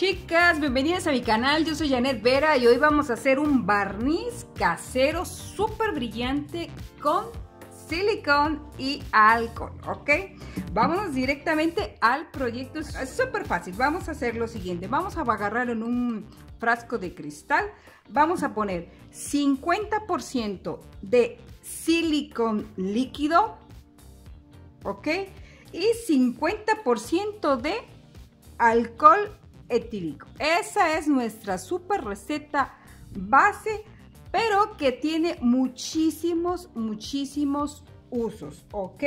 Chicas, bienvenidas a mi canal, yo soy Janet Vera y hoy vamos a hacer un barniz casero súper brillante con silicón y alcohol, ¿ok? Vámonos directamente al proyecto, es súper fácil. Vamos a hacer lo siguiente, vamos a agarrar en un frasco de cristal, vamos a poner 50% de silicón líquido, ¿ok? Y 50% de alcohol etílico. Esa es nuestra super receta base, pero que tiene muchísimos usos, ¿ok?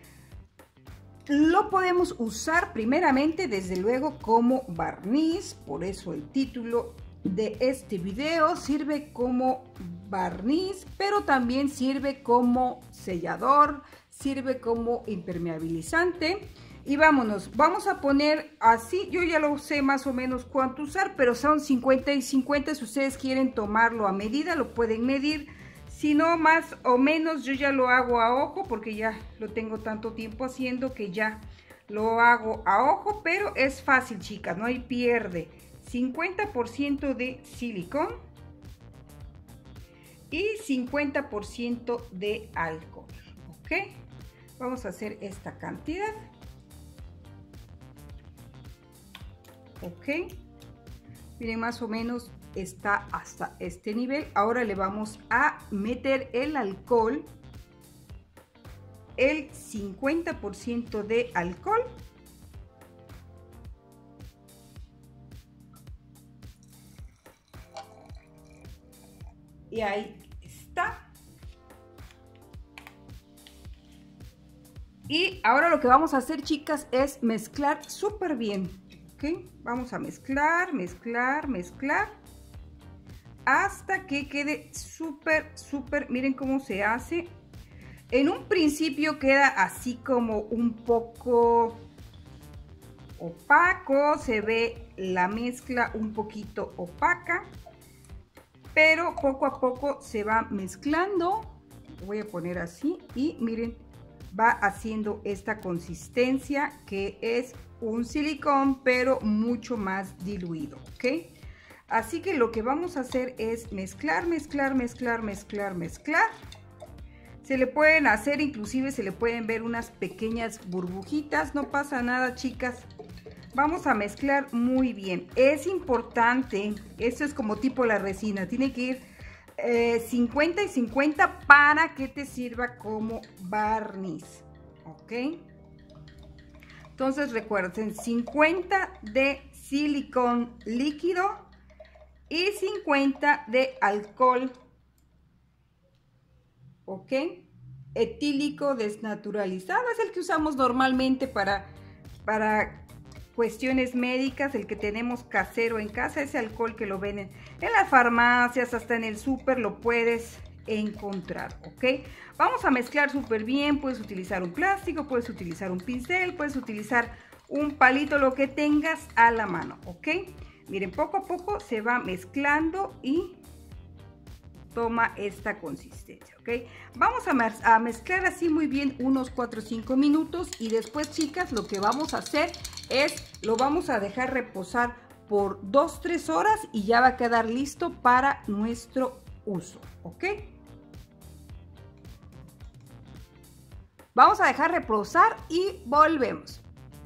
Lo podemos usar primeramente, desde luego, como barniz, por eso el título de este video. Sirve como barniz, pero también sirve como sellador, sirve como impermeabilizante. Y vámonos, vamos a poner así, yo ya lo sé más o menos cuánto usar, pero son 50 y 50, si ustedes quieren tomarlo a medida, lo pueden medir. Si no, más o menos, yo ya lo hago a ojo, porque ya lo tengo tanto tiempo haciendo que ya lo hago a ojo, pero es fácil, chicas, no hay pierde. 50% de silicón y 50% de alcohol, ¿ok? Vamos a hacer esta cantidad. Ok, miren, más o menos está hasta este nivel. Ahora le vamos a meter el alcohol, el 50% de alcohol. Y ahí está. Y ahora lo que vamos a hacer, chicas, es mezclar súper bien. ¿Okay? Vamos a mezclar hasta que quede súper, miren cómo se hace. En un principio queda así como un poco opaco, se ve la mezcla un poquito opaca, pero poco a poco se va mezclando. Lo voy a poner así y miren, va haciendo esta consistencia que es un silicón, pero mucho más diluido, ¿ok? Así que lo que vamos a hacer es mezclar. Se le pueden hacer, inclusive se le pueden ver unas pequeñas burbujitas, no pasa nada, chicas. Vamos a mezclar muy bien. Es importante, esto es como tipo la resina, tiene que ir 50 y 50 para que te sirva como barniz, ¿ok? Entonces recuerden, 50 de silicón líquido y 50 de alcohol, ¿ok? Etílico desnaturalizado, es el que usamos normalmente para cuestiones médicas, el que tenemos casero en casa, ese alcohol que lo venden en las farmacias, hasta en el súper lo puedes encontrar, ¿ok? Vamos a mezclar súper bien. Puedes utilizar un plástico, puedes utilizar un pincel, puedes utilizar un palito, lo que tengas a la mano, ¿ok? Miren, poco a poco se va mezclando y toma esta consistencia, ¿ok? Vamos a mezclar así muy bien unos 4 o 5 minutos y después, chicas, lo que vamos a hacer es, lo vamos a dejar reposar por 2-3 horas y ya va a quedar listo para nuestro uso, ¿ok? Vamos a dejar reposar y volvemos.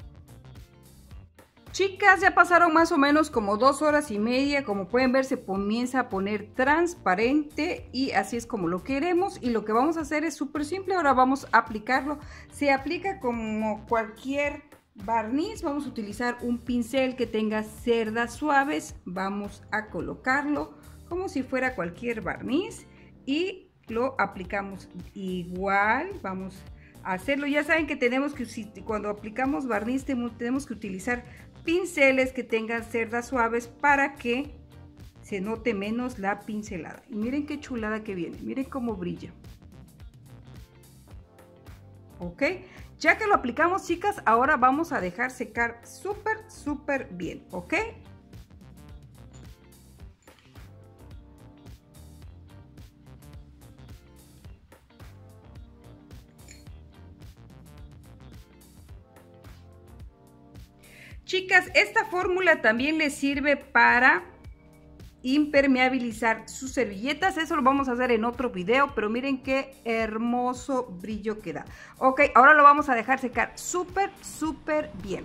Chicas, ya pasaron más o menos como 2 horas y media. Como pueden ver, se comienza a poner transparente y así es como lo queremos. Y lo que vamos a hacer es súper simple. Ahora vamos a aplicarlo. Se aplica como cualquier barniz. Vamos a utilizar un pincel que tenga cerdas suaves. Vamos a colocarlo como si fuera cualquier barniz y lo aplicamos igual. Vamos a hacerlo. Ya saben que tenemos que, cuando aplicamos barniz, tenemos que utilizar pinceles que tengan cerdas suaves para que se note menos la pincelada. Y miren qué chulada que viene, miren cómo brilla. Ok, ya que lo aplicamos, chicas, ahora vamos a dejar secar súper bien, ok. Chicas, esta fórmula también les sirve para impermeabilizar sus servilletas. Eso lo vamos a hacer en otro video, pero miren qué hermoso brillo queda. Ok, ahora lo vamos a dejar secar súper bien.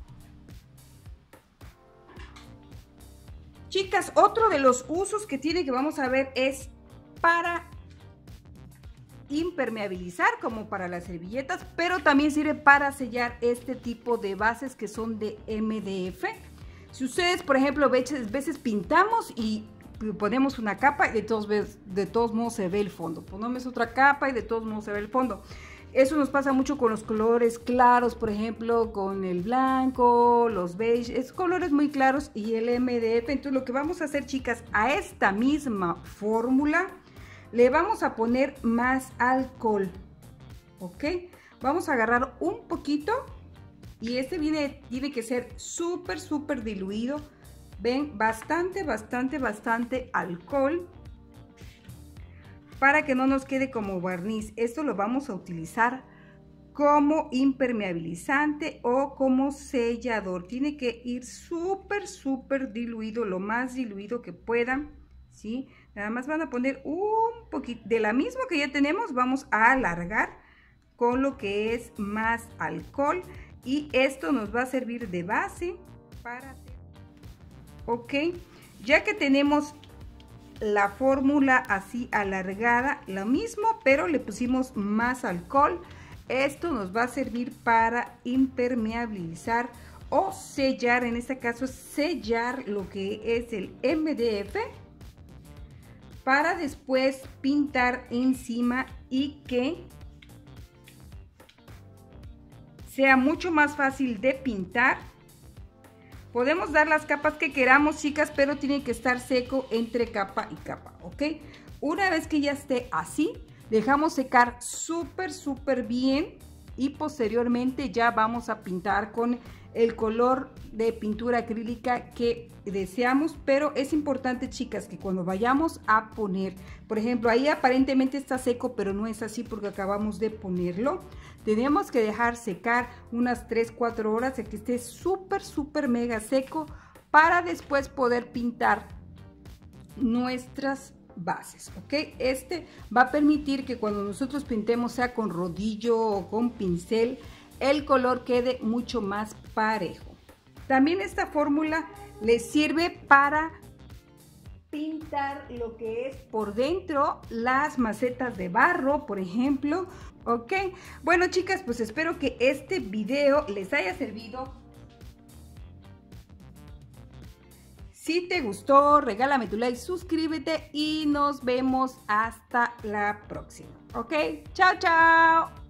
Chicas, otro de los usos que tiene que vamos a ver es para impermeabilizar, como para las servilletas, pero también sirve para sellar este tipo de bases que son de MDF. Si ustedes, por ejemplo, a veces pintamos y ponemos una capa y de todos modos se ve el fondo. Ponemos otra capa y de todos modos se ve el fondo. Eso nos pasa mucho con los colores claros, por ejemplo, con el blanco, los beige, es colores muy claros y el MDF. Entonces lo que vamos a hacer, chicas, a esta misma fórmula le vamos a poner más alcohol, ¿ok? Vamos a agarrar un poquito y este tiene que ser súper diluido. Ven, bastante alcohol para que no nos quede como barniz. Esto lo vamos a utilizar como impermeabilizante o como sellador. Tiene que ir súper diluido, lo más diluido que puedan, ¿sí? Nada más van a poner un poquito de la misma que ya tenemos, vamos a alargar con lo que es más alcohol y esto nos va a servir de base para hacer. Ok, ya que tenemos la fórmula así alargada, lo mismo, pero le pusimos más alcohol. Esto nos va a servir para impermeabilizar o sellar, en este caso sellar lo que es el MDF, para después pintar encima y que sea mucho más fácil de pintar. Podemos dar las capas que queramos, chicas, pero tiene que estar seco entre capa y capa, ¿ok? Una vez que ya esté así, dejamos secar súper bien y posteriormente ya vamos a pintar con el color de pintura acrílica que deseamos, pero es importante, chicas, que cuando vayamos a poner, por ejemplo, ahí aparentemente está seco, pero no es así porque acabamos de ponerlo. Tenemos que dejar secar unas 3-4 horas, que esté súper mega seco para después poder pintar nuestras bases, ¿ok? Este va a permitir que cuando nosotros pintemos, sea con rodillo o con pincel, el color quede mucho más parejo. También esta fórmula les sirve para pintar lo que es por dentro las macetas de barro, por ejemplo, ¿ok? Bueno, chicas, pues espero que este video les haya servido. Si te gustó, regálame tu like, suscríbete y nos vemos hasta la próxima, ¿ok? ¡Chao, chao!